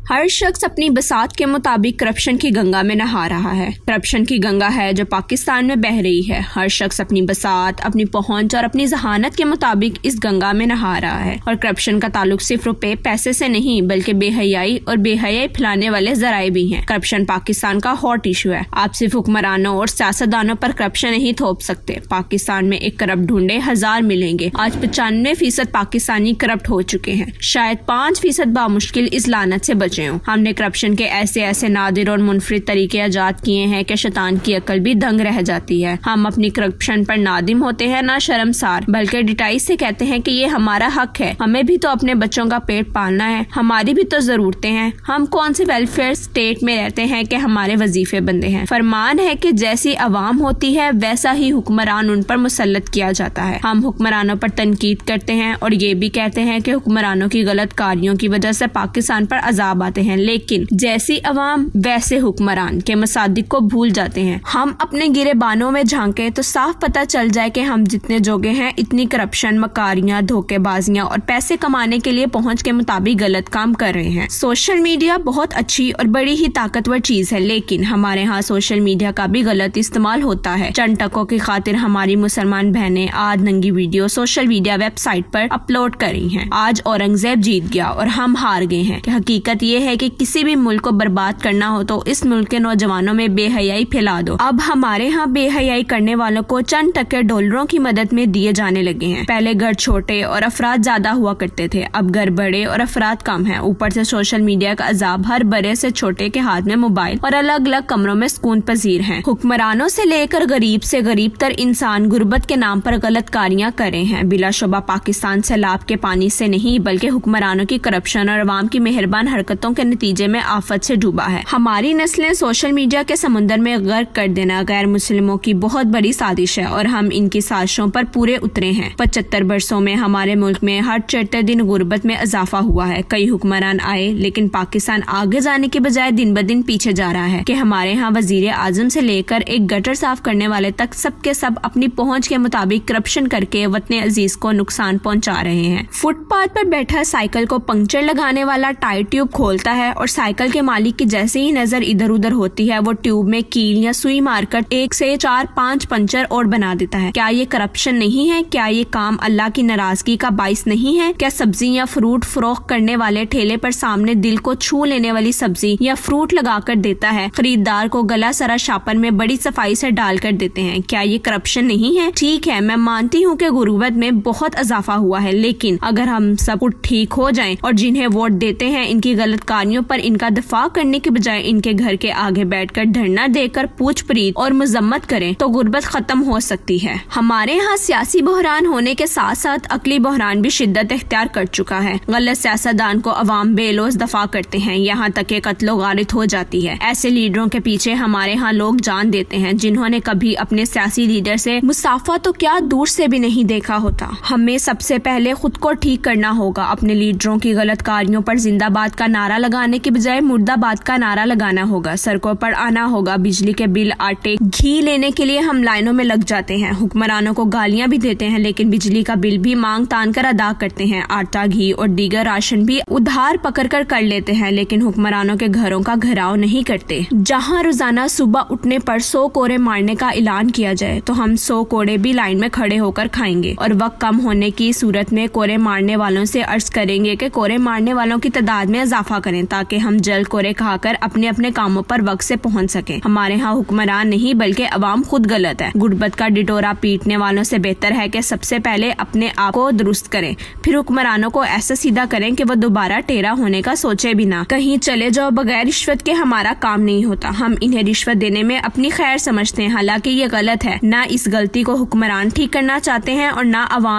हर शख्स अपनी बसात के मुताबिक करप्शन की गंगा में नहा रहा है। करप्शन की गंगा है जो पाकिस्तान में बह रही है। हर शख्स अपनी बसात, अपनी पहुंच और अपनी जहानत के मुताबिक इस गंगा में नहा रहा है। और करप्शन का ताल्लुक सिर्फ रुपए पैसे से नहीं बल्कि बेहयाई और बेहयाई फैलाने वाले जराए भी हैं। करप्शन पाकिस्तान का हॉट इशू है। आप सिर्फ हुक्मरानों और सियासतदानों पर करप्शन नहीं थोप सकते। पाकिस्तान में एक करप्ट ढूंढे 1000 मिलेंगे। आज 95% पाकिस्तानी करप्ट हो चुके हैं। शायद 5% बामुश्किल इस लानत से बचे हों। हमने करप्शन के ऐसे नादिर और मुनफरिद तरीके इजाद किए हैं कि शैतान की अकल भी दंग रह जाती है। हम अपनी करप्शन पर नादिम होते हैं, ना शर्मसार, बल्कि डिटाई से कहते हैं कि ये हमारा हक है। हमें भी तो अपने बच्चों का पेट पालना है, हमारी भी तो जरूरतें हैं। हम कौन से वेलफेयर स्टेट में रहते हैं कि हमारे वजीफे बंदे हैं। फरमान है कि जैसी अवाम होती है वैसा ही हुक्मरान उन पर मुसल्लत किया जाता है। हम हुक्मरानों पर तनकीद करते हैं और ये भी कहते हैं कि हुक्मरानों की गलत कार्यों की वजह से पाकिस्तान पर अजाब आते हैं, लेकिन जैसी अवाम वैसे हुक्मरान के मसादिक को भूल जाते हैं। हम अपने गिरेबानों में झांके तो साफ पता चल जाए कि हम जितने जोगे हैं इतनी करप्शन, मकारियां, धोखेबाजियां और पैसे कमाने के लिए पहुंच के मुताबिक गलत काम कर रहे हैं। सोशल मीडिया बहुत अच्छी और बड़ी ही ताकतवर चीज है, लेकिन हमारे यहाँ सोशल मीडिया का भी गलत इस्तेमाल होता है। चंद टकों की खातिर हमारी मुसलमान बहनें आज नंगी वीडियो सोशल मीडिया वेबसाइट पर अपलोड कर रही हैं। आज औरंगजेब जीत गया और हम हार गए हैं। कि हकीकत ये है कि किसी भी मुल्क को बर्बाद करना हो तो इस मुल्क के नौजवानों में बेहयाई फैला दो। अब हमारे यहाँ बेहयाई करने वालों को चंद टके डॉलरों की मदद में दिए जाने लगे हैं। पहले घर छोटे और अफराद ज्यादा हुआ करते थे, अब घर बड़े और अफराद कम है। ऊपर से सोशल मीडिया का अजाब, हर बड़े से छोटे के हाथ में मोबाइल और अलग अलग कमरों में सुकून पजीर हैं। हुक्मरानों से लेकर गरीब से गरीब तर इंसान गुर्बत के नाम पर गलत कारियां करे हैं। बिलाशुबा पाकिस्तान सैलाब के पानी से नहीं बल्कि हुक्मरानों की करप्शन और अवाम की मेहरबान हरकतों के नतीजे में आफत से डूबा है। हमारी नस्लें सोशल मीडिया के समुद्र में गर्क कर देना गैर मुस्लिमों की बहुत बड़ी साजिश है और हम इनकी साजिशों पर पूरे उतरे हैं। 75 वर्षों में हमारे मुल्क में हर 4 दिन गुर्बत में इजाफा हुआ है। कई हुक्मरान आए लेकिन पाकिस्तान आगे जाने के बजाय दिन ब दिन पीछे जा रहा है। कि हमारे यहाँ वजीर आजम से लेकर एक गटर साफ करने वाले तक सबके सब अपनी पहुंच के मुताबिक करप्शन करके वतन अजीज को नुकसान पहुंचा रहे हैं। फुटपाथ पर बैठा साइकिल को पंक्चर लगाने वाला टायर ट्यूब खोलता है और साइकिल के मालिक की जैसे ही नजर इधर उधर होती है वो ट्यूब में कील या सुई मारकर 1 से 4-5 पंचर और बना देता है। क्या ये करप्शन नहीं है? क्या ये काम अल्लाह की नाराजगी का बाइस नहीं है? क्या सब्जी या फ्रूट फरोख्त करने वाले ठेले पर सामने दिल को छू लेने वाली सब्जी या फ्रूट लगाकर देता है, खरीदार को गला सरा शापन में बड़ी सफाई से डाल कर देते हैं? क्या ये करप्शन नहीं है? ठीक है, मैं मानती हूँ कि गुर्बत में बहुत इजाफा हुआ है, लेकिन अगर हम सब कुछ ठीक हो जाए और जिन्हें वोट देते हैं इनकी गलत कार्यों पर इनका दफा करने के बजाय इनके घर के आगे बैठकर धरना देकर पूछ परीत और मजम्मत करें तो गुर्बत खत्म हो सकती है। हमारे यहाँ सियासी बहरान होने के साथ साथ अकली बहरान भी शिद्दत इख्तियार कर चुका है। गलत सियासतदान को अवाम बेलोस दफा करते हैं, यहाँ तक के कत्लो गारित हो जाती है। ऐसे लीडरों के पीछे हमारे यहाँ लोग जान देते हैं जिन्होंने कभी अपने सियासी लीडर से मुसाफा तो क्या दूर से भी नहीं देखा होता। हमें सबसे पहले खुद को ठीक करना होगा। अपने लीडरों की गलत कार्यों पर जिंदाबाद का नारा लगाने के बजाय मुर्दाबाद का नारा लगाना होगा। सड़कों पर आना होगा। बिजली के बिल, आटे, घी लेने के लिए हम लाइनों में लग जाते हैं। हुक्मरानों को गालियां भी देते हैं लेकिन बिजली का बिल भी मांग तान कर अदा करते हैं। आटा, घी और दीगर राशन भी उधार पकड़ कर लेते हैं लेकिन हुक्मरानों के घरों का घेराव नहीं करते। जहाँ रोजाना सुबह उठने पर 100 कोड़े मारने का ऐलान किया जाए तो हम 100 कोड़े भी लाइन में खड़े होकर खाएंगे और वक्त कम होने की सूरत में कोड़े मारने वालों से अर्ज करेंगे कि कोड़े मारने वालों की तादाद में इजाफा करें ताकि हम जल्द कोड़े खाकर अपने अपने कामों पर वक्त से पहुंच सके। हमारे यहाँ हुक्मरान नहीं बल्कि अवाम खुद गलत है। गुर्बत का डिटोरा पीटने वालों से बेहतर है कि सबसे पहले अपने आप को दुरुस्त करें, फिर हुक्मरानों को ऐसा सीधा करें कि वो दोबारा टेढ़ा होने का सोचे भी ना। कहीं चले जाओ बगैर रिश्वत के हमारा काम नहीं होता। हम इन्हें रिश्वत देने में अपनी खैर समझते हैं, हालांकि ये गलत है। ना इस गलती को हुक्मरान ठीक करना चाहते हैं और ना अवाम